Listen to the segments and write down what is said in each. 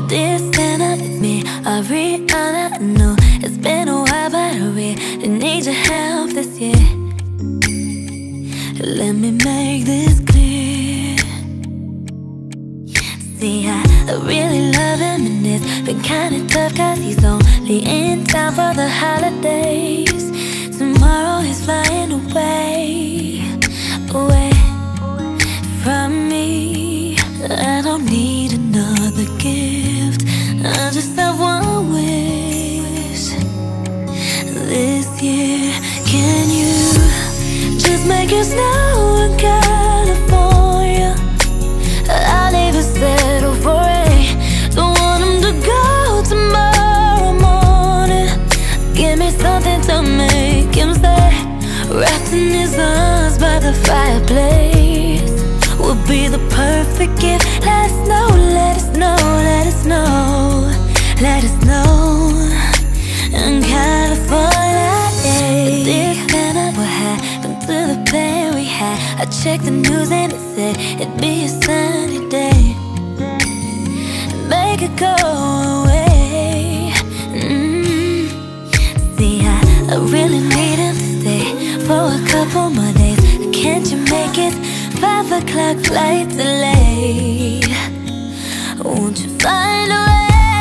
Dear Santa, it's me, Ariana. I know it's been a while, but I really need your help this year. Let me make this clear. See, I really love him, and it's been kinda tough, cause he's only in town for the holidays. Tomorrow he's flying away, away from me. I don't need another gift, I just have one wish this year. Can you just make it snow in California? I'll even settle for rain. Don't want him to go tomorrow morning. Give me something to make him stay, wrapped in his arms by the fireplace. Would be the perfect gift. Let us know, let us know, let us know, let us know. In California, dear Santa, what happened to the plan we had? I checked the news and it said it'd be a sunny day. Make it go away. See, I really need him to stay for a couple more days. Can't you make it 5 o'clock flight delay? Won't you find a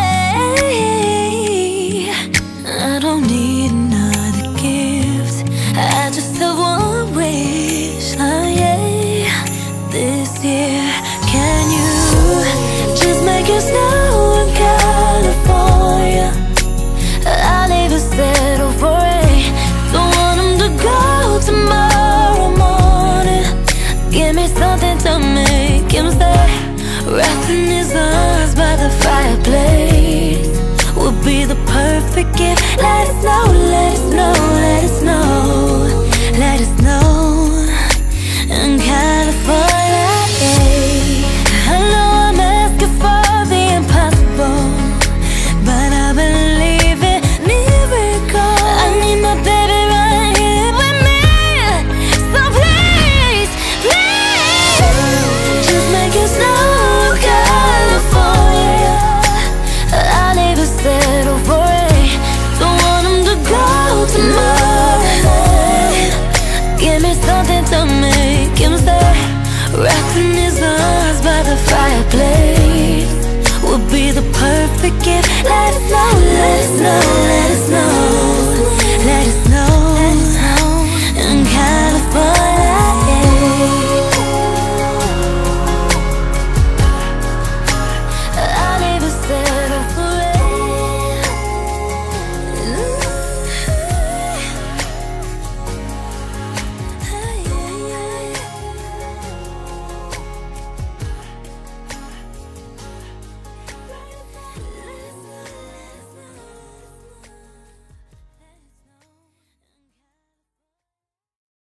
way? I don't need another gift, I just have one wish. Oh yeah, this year. Can you just make it snow in California? I'll even settle for rain. Don't want him to go tomorrow morning. Give me something to make him stay, wrapped in his arms by the fireplace. Would be the perfect gift. Let us know, let us know, let us know, let us know. In California, I know I'm asking for the impossible, but I believe in miracles. I need my baby right here with me, so please, please, just make it snow, California. I'll never settle for it. Don't want him to go tomorrow. Give me something to make him stay, wrapped in his arms by the fireplace. Would be the perfect gift. Let us know, let us know.